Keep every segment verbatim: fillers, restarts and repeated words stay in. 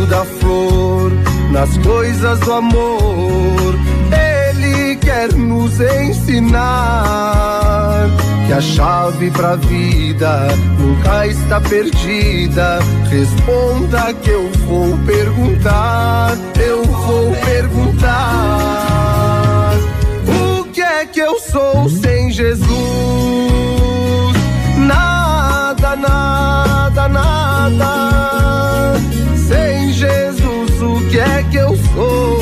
cheiro da flor, nas coisas do amor. Ele quer nos ensinar que a chave pra vida nunca está perdida. Responda que eu vou perguntar, eu vou perguntar. O que é que eu sou sem Jesus? Nada, nada, nada. Sem Jesus, o que é que eu sou?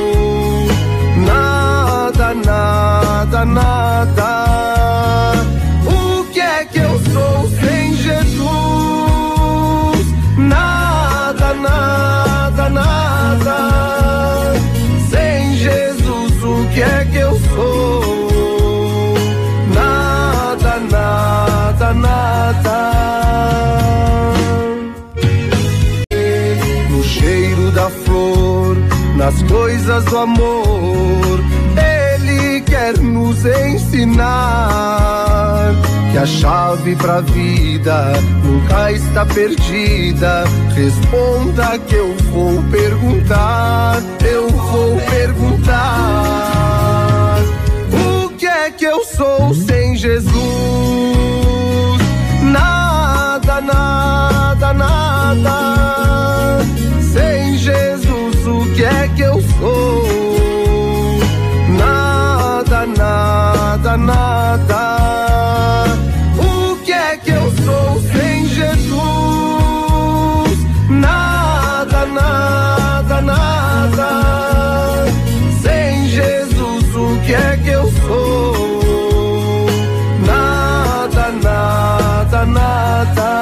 Nada, nada, nada. O que é que eu sou sem Jesus? Nada, nada, nada. Sem Jesus, o que é que eu sou? Nada, nada, nada. No cheiro da flor, nas coisas do amor, Ele quer nos ensinar que a chave pra vida nunca está perdida. Responda que eu vou perguntar, eu vou perguntar. O que é que eu sou sem Jesus? Nada, nada, nada. Sem Jesus, o que é que eu sou? Nada, nada, nada. O que é que eu sou sem Jesus? Nada, nada, nada. Sem Jesus, o que é que eu sou? Nada, nada, nada.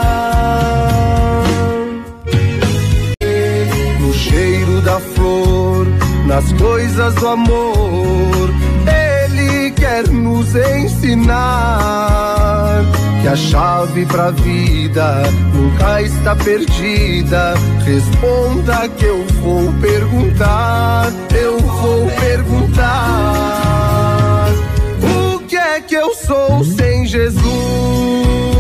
No cheiro da flor, nas coisas do amor, Ele quer nos ensinar que a chave pra vida nunca está perdida. Responda que eu vou perguntar, eu vou perguntar. O que é que eu sou sem Jesus?